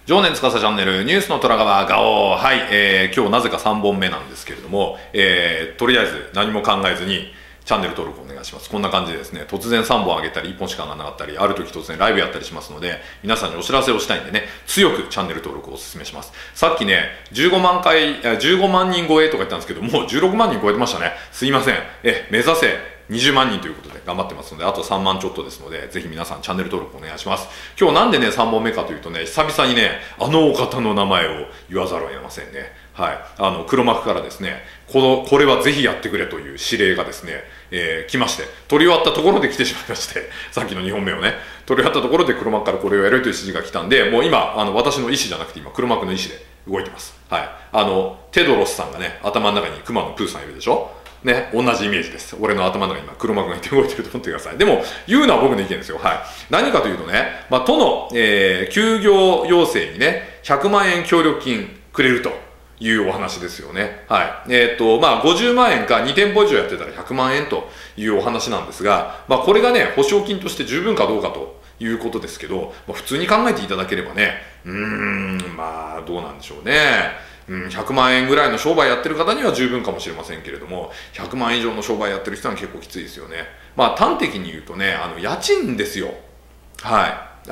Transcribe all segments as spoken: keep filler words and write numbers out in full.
常年司チャンネルニュースの虎川ガオはい、えー、今日なぜかさんぼんめなんですけれども、えー、とりあえず何も考えずにチャンネル登録お願いします。こんな感じでですね、突然さんぼんあげたりいっぽんしか上がらなかったり、ある時突然ライブやったりしますので、皆さんにお知らせをしたいんでね、強くチャンネル登録をお勧めします。さっきね、じゅうごまんかい、じゅうごまんにん超えとか言ったんですけど、もうじゅうろくまんにん超えてましたね。すいません。え、目指せにじゅうまんにんということで頑張ってますので、あとさんまんちょっとですので、ぜひ皆さんチャンネル登録お願いします。今日なんでね、さんぼんめかというとね、久々にね、あのお方の名前を言わざるを得ませんね。はい。あの、黒幕からですね、この、これはぜひやってくれという指令がですね、えー、来まして、撮り終わったところで来てしまいまして、さっきのにほんめをね、撮り終わったところで黒幕からこれをやるという指示が来たんで、もう今、あの、私の意思じゃなくて今、黒幕の意思で動いてます。はい。あの、テドロスさんがね、頭の中に熊のプーさんいるでしょね、同じイメージです。俺の頭の中に今、黒幕がいて動いてると思ってください。でも、言うのは僕の意見ですよ。はい。何かというとね、まあ、都の、えー、休業要請にね、ひゃくまんえん協力金くれるというお話ですよね。はい。えっと、まあ、ごじゅうまんえんかにてんぽ以上やってたらひゃくまんえんというお話なんですが、まあ、これがね、保証金として十分かどうかということですけど、まあ、普通に考えていただければね、うーん、まあ、どうなんでしょうね。うん、ひゃくまんえんぐらいの商売やってる方には十分かもしれませんけれども、ひゃくまんえん以上の商売やってる人は結構きついですよね。まあ端的に言うとね、あの家賃ですよ。はい。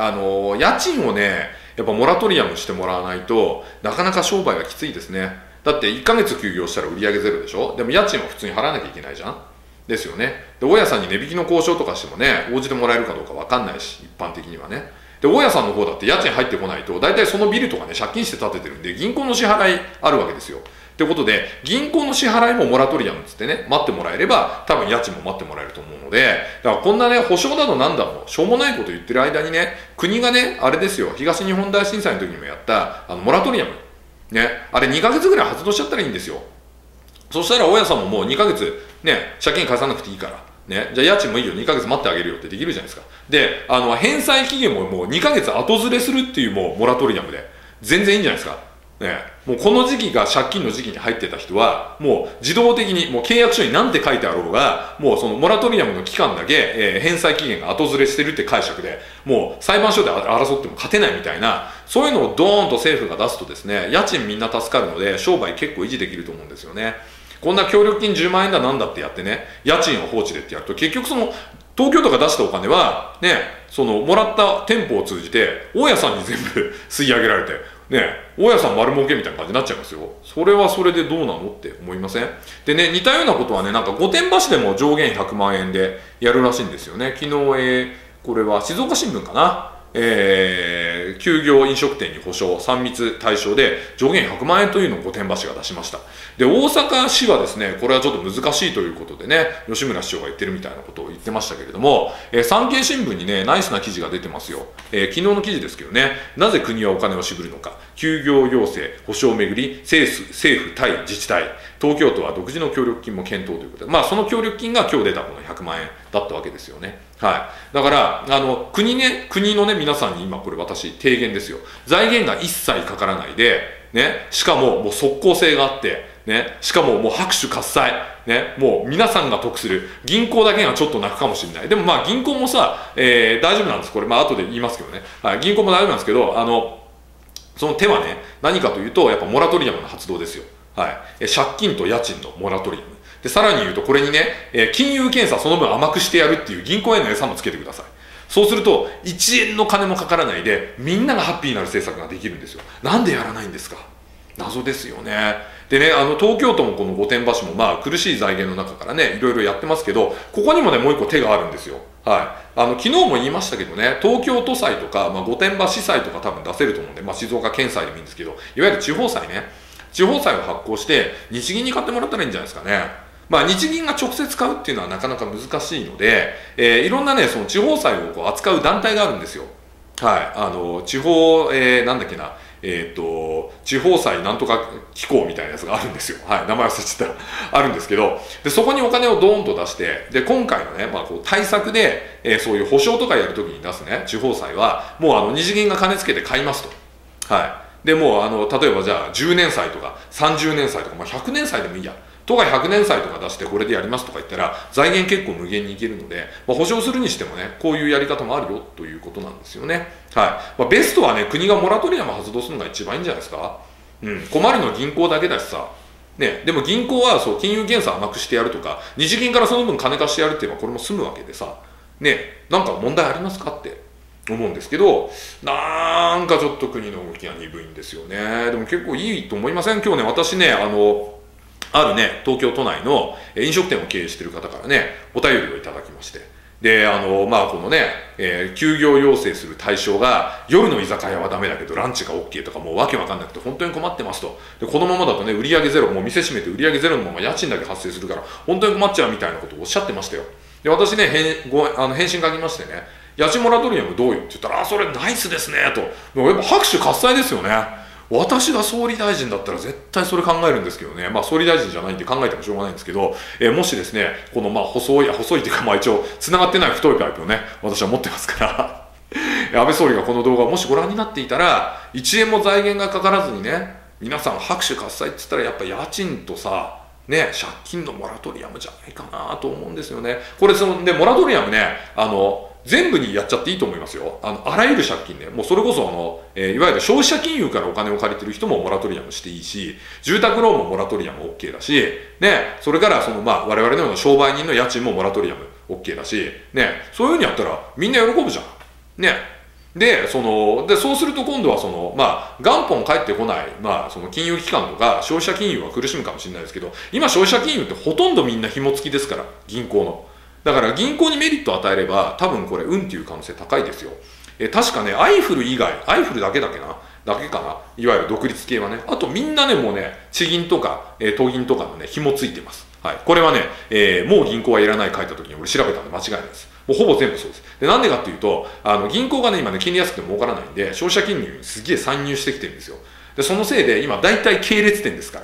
あの、家賃をね、やっぱモラトリアムしてもらわないとなかなか商売がきついですね。だっていっかげつ休業したら売上ゼロでしょ。でも家賃は普通に払わなきゃいけないじゃん。ですよね。で、大家さんに値引きの交渉とかしてもね、応じてもらえるかどうかわかんないし、一般的にはね。で、大家さんの方だって家賃入ってこないと、大体そのビルとかね、借金して建ててるんで、銀行の支払いあるわけですよ。ってことで、銀行の支払いもモラトリアムつってね、待ってもらえれば、多分家賃も待ってもらえると思うので、だからこんなね、保証だのなんだの、しょうもないこと言ってる間にね、国がね、あれですよ、東日本大震災の時にもやった、あの、モラトリアム。ね、あれにかげつぐらい発動しちゃったらいいんですよ。そしたら大家さんももうにかげつ、ね、借金返さなくていいから。ね、じゃあ家賃もいいよ、にかげつ待ってあげるよってできるじゃないですか。で、あの、返済期限ももうにかげつ後ずれするっていうもうモラトリアムで、全然いいんじゃないですか。ね、もうこの時期が借金の時期に入ってた人は、もう自動的に、もう契約書に何て書いてあろうが、もうそのモラトリアムの期間だけ、えー、返済期限が後ずれしてるって解釈で、もう裁判所で争っても勝てないみたいな、そういうのをドーンと政府が出すとですね、家賃みんな助かるので、商売結構維持できると思うんですよね。こんな協力金じゅうまんえんだなんだってやってね、家賃を放置でってやると、結局その、東京都が出したお金は、ね、その、もらった店舗を通じて、大家さんに全部吸い上げられて、ね、大家さん丸儲けみたいな感じになっちゃいますよ。それはそれでどうなのって思いません？でね、似たようなことはね、なんか御殿場市でも上限ひゃくまんえんでやるらしいんですよね。昨日、えー、これは静岡新聞かな。えー、休業飲食店に保証さん密対象で上限ひゃくまんえんというのを御殿場市が出しました。で、大阪市はですね、これはちょっと難しいということでね、吉村市長が言ってるみたいなことを言ってましたけれども、えー、産経新聞にね、ナイスな記事が出てますよ。えー、昨日の記事ですけどね、なぜ国はお金を渋るのか、休業要請、保証をめぐり、政府、政府対自治体、東京都は独自の協力金も検討ということで、まあその協力金が今日出たこのひゃくまんえんだったわけですよね。はい。だから、あの、国ね、国のね、皆さんに今これ私、提言ですよ。財源が一切かからないで、ね、しかももう即効性があって、ね、しかももう拍手喝采、ね、もう皆さんが得する。銀行だけがちょっと泣くかもしれない。でもまあ銀行もさ、えー、大丈夫なんです。これ、まあ後で言いますけどね。はい、銀行も大丈夫なんですけど、あの、その手はね、何かというと、やっぱモラトリアムの発動ですよ。はい。借金と家賃のモラトリアム。で、さらに言うと、これにね、えー、金融検査その分甘くしてやるっていう銀行への餌もつけてください。そうすると、いちえんの金もかからないで、みんながハッピーになる政策ができるんですよ。なんでやらないんですか？謎ですよね。でね、あの、東京都もこの御殿場市も、まあ、苦しい財源の中からね、いろいろやってますけど、ここにもね、もう一個手があるんですよ。はい。あの、昨日も言いましたけどね、東京都債とか、まあ、御殿場市債とか多分出せると思うんで、まあ、静岡県債でもいいんですけど、いわゆる地方債ね。地方債を発行して、日銀に買ってもらったらいいんじゃないですかね。まあ、日銀が直接買うっていうのはなかなか難しいので、えー、いろんなね、その地方債をこう扱う団体があるんですよ。はい。あの、地方、えー、なんだっけな、えっと、地方債なんとか機構みたいなやつがあるんですよ。はい。名前忘れちゃった。あるんですけど、で、そこにお金をドーンと出して、で、今回のね、まあ、こう、対策で、えー、そういう保証とかやるときに出すね、地方債は、もうあの、日銀が金つけて買いますと。はい。で、もうあの、例えばじゃあ、じゅうねん債とか、さんじゅうねん債とか、まあ、ひゃくねん債でもいいや。 都がひゃくねん債とか出してこれでやりますとか言ったら財源結構無限にいけるので、まあ、保証するにしてもねこういうやり方もあるよということなんですよね。はい。まあ、ベストはね国がモラトリアム発動するのが一番いいんじゃないですか。うん、困るのは銀行だけだしさ。ね、でも銀行はそう金融検査甘くしてやるとか日銀からその分金貸してやるって言えばこれも済むわけでさ、ね、なんか問題ありますかって思うんですけど、なんかちょっと国の動きが鈍いんですよね。でも結構いいと思いません？今日ね私ねあのあるね東京都内の飲食店を経営している方からねお便りをいただきまして、であのまあこのね、えー、休業要請する対象が夜の居酒屋はダメだけどランチが OK とかもうわけわかんなくて本当に困ってますと。でこのままだとね売り上げゼロ、もう店閉めて売り上げゼロのまま家賃だけ発生するから本当に困っちゃうみたいなことをおっしゃってましたよ。で私ね返ごあの返信書きましてね、家賃モラトリアムどうよって言ったら、あそれナイスですねと。もうやっぱ拍手喝采ですよね。私が総理大臣だったら絶対それ考えるんですけどね、まあ総理大臣じゃないんで考えてもしょうがないんですけど、えー、もしですねこのまあ細い細いっていうかまあ一応つながってない太いパイプをね私は持ってますから安倍総理がこの動画をもしご覧になっていたらいちえんも財源がかからずにね皆さん拍手喝采って言ったらやっぱ家賃とさね借金のモラトリアムじゃないかなと思うんですよね。これそのでモラトリアムねあの全部にやっちゃっていいと思いますよ。あのあらゆる借金ね、もうそれこそあの、えー、いわゆる消費者金融からお金を借りてる人もモラトリアムしていいし、住宅ローンもモラトリアム OK だし、ね、それからそのまあ我々のような商売人の家賃もモラトリアム OK だし、ね、そういうふうにやったらみんな喜ぶじゃん。ね。で、その、で、そうすると今度はその、まあ、元本返ってこない、まあ、その金融機関とか消費者金融は苦しむかもしれないですけど、今消費者金融ってほとんどみんな紐付きですから、銀行の。だから銀行にメリットを与えれば多分これ運っていう可能性高いですよ。え確かねアイフル以外アイフルだけだけなだけかないわゆる独立系はね、あとみんなねもうね地銀とか、えー、東銀とかのね紐ついてます。はい、これはね、えー、もう銀行はいらない書いた時に俺調べたんで間違いないです。もうほぼ全部そうです。でなんでかっていうとあの銀行がね今ね金利安くて儲からないんで消費者金融にすげえ参入してきてるんですよ。でそのせいで今大体系列店ですから。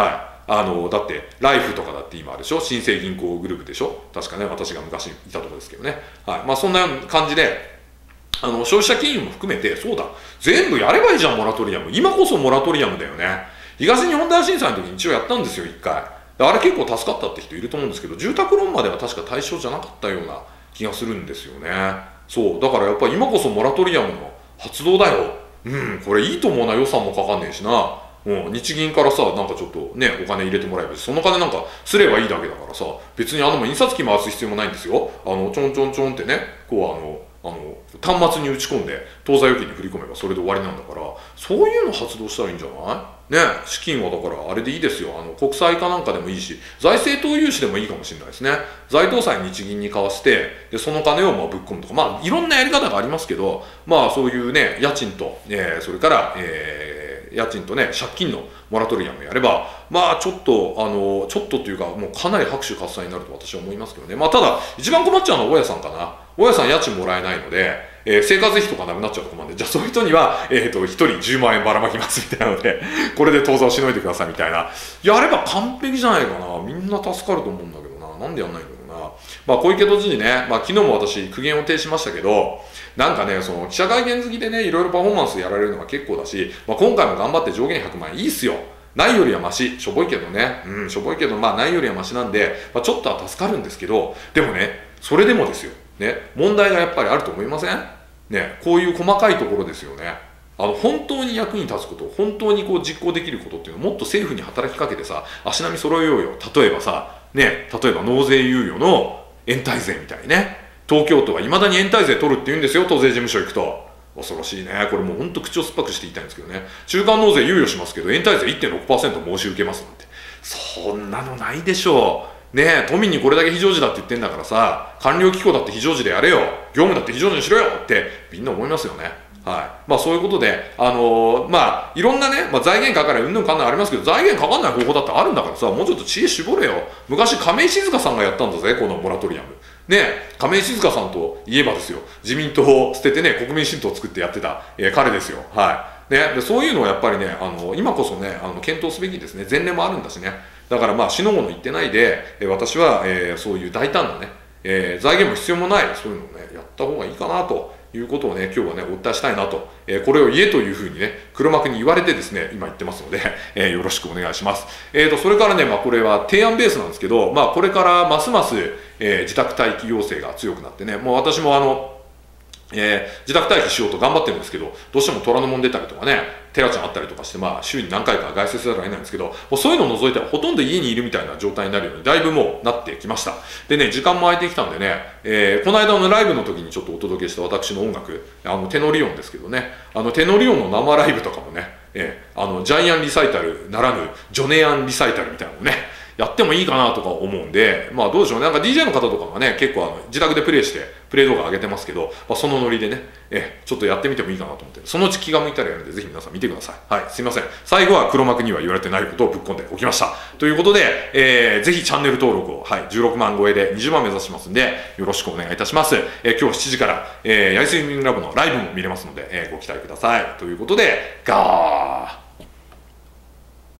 はい。あのだってライフとかだって今あるでしょ、新生銀行グループでしょ、確かね私が昔いたところですけどね、はい、まあそんな感じであの消費者金融も含めてそうだ全部やればいいじゃんモラトリアム。今こそモラトリアムだよね。東日本大震災の時に一応やったんですよ一回。あれ結構助かったって人いると思うんですけど、住宅ローンまでは確か対象じゃなかったような気がするんですよね。そうだからやっぱり今こそモラトリアムの発動だよ。うんこれいいと思うな、予算もかかんねえしな。うん、日銀からさなんかちょっとねお金入れてもらえばその金なんかすればいいだけだからさ、別にあの印刷機回す必要もないんですよ。あのちょんちょんちょんってねこうあのあの端末に打ち込んで当座預金に振り込めばそれで終わりなんだから、そういうの発動したらいいんじゃないね。資金はだからあれでいいですよ。あの国債かなんかでもいいし財政等融資でもいいかもしれないですね。財投債日銀に買わせてでその金をまあぶっ込むとか、まあいろんなやり方がありますけど、まあそういうね家賃と、えー、それから、えー家賃とね借金のモラトリアムやればまあちょっとあのちょっとというかもうかなり拍手喝采になると私は思いますけどね。まあただ一番困っちゃうのは大家さんかな。大家さん家賃もらえないので、えー、生活費とかなくなっちゃうと困るんで、じゃあそういう人にはえっとひとりじゅうまんえんばらまきますみたいなのでこれで当座をしのいでくださいみたいなやれば完璧じゃないかな。みんな助かると思うんだけどな。なんでやんないんだろうな。まあ小池都知事ね、まあ昨日も私苦言を呈しましたけど、なんかね、その記者会見好きでね、いろいろパフォーマンスやられるのが結構だし、まあ、今回も頑張って上限ひゃくまんえんいいっすよ。ないよりはマシ。しょぼいけどね。うん、しょぼいけど、まあないよりはマシなんで、まあ、ちょっとは助かるんですけど、でもね、それでもですよ。ね、問題がやっぱりあると思いません？ね、こういう細かいところですよね。あの、本当に役に立つこと、本当にこう実行できることっていうのをもっと政府に働きかけてさ、足並み揃えようよ。例えばさ、ね、例えば納税猶予の延滞税みたいにね。東京都はいまだに延滞税取るって言うんですよ、都税事務所行くと。恐ろしいね。これもうほんと口を酸っぱくして言いたいんですけどね。中間納税猶予しますけど、延滞税 いってんろくパーセント 申し受けますなんて。そんなのないでしょう。ねえ、都民にこれだけ非常時だって言ってんだからさ、官僚機構だって非常時でやれよ。業務だって非常時にしろよってみんな思いますよね。はい。まあそういうことで、あのー、まあいろんなね、まあ財源かかるうんぬんかんないありますけど、財源かかんない方法だってあるんだからさ、もうちょっと知恵絞れよ。昔亀井静香さんがやったんだぜ、このモラトリアム。ね、亀井静香さんといえばですよ、自民党を捨ててね、国民新党を作ってやってた、えー、彼ですよ。はい。ね、でそういうのをやっぱりね、あの今こそね、あの検討すべきですね。前例もあるんだしね。だからまあ、死のもの言ってないで、えー、私は、えー、そういう大胆なね、えー、財源も必要もない、そういうのをね、やった方がいいかなということをね、今日はね、お伝えしたいなと、えー、これを言えというふうにね、黒幕に言われてですね、今言ってますので、えー、よろしくお願いします。えーと、それからね、まあ、これは提案ベースなんですけど、まあ、これからますます、えー、自宅待機要請が強くなってね、もう私もあの、えー、自宅待機しようと頑張ってるんですけど、どうしても虎の門出たりとかね、テラちゃんあったりとかして、まあ、週に何回か外出せざるを得ないんですけど、もうそういうのを除いてはほとんど家にいるみたいな状態になるように、だいぶもうなってきました。でね、時間も空いてきたんでね、えー、この間のライブの時にちょっとお届けした私の音楽、あの、テノリオンですけどね、あの、テノリオンの生ライブとかもね、えー、あの、ジャイアンリサイタルならぬ、ジョネアンリサイタルみたいなのをね、やってもいいかなとか思うんで、まあどうでしょうね。なんか ディージェー の方とかがね、結構あの自宅でプレイして、プレイ動画上げてますけど、まあ、そのノリでね、え、ちょっとやってみてもいいかなと思って、そのうち気が向いたらやるんで、ぜひ皆さん見てください。はい、すいません。最後は黒幕には言われてないことをぶっ込んでおきました。ということで、えー、ぜひチャンネル登録を、はい、じゅうろくまん超えでにじゅうまん目指しますんで、よろしくお願いいたします。えー、今日しちじから、えー、やりすぎミングラブのライブも見れますので、えー、ご期待ください。ということで、ガー